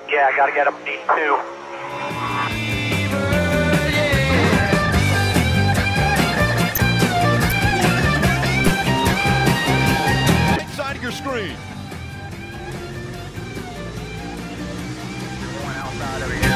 Yeah, I gotta get up these two. Side of your screen. Outside of here.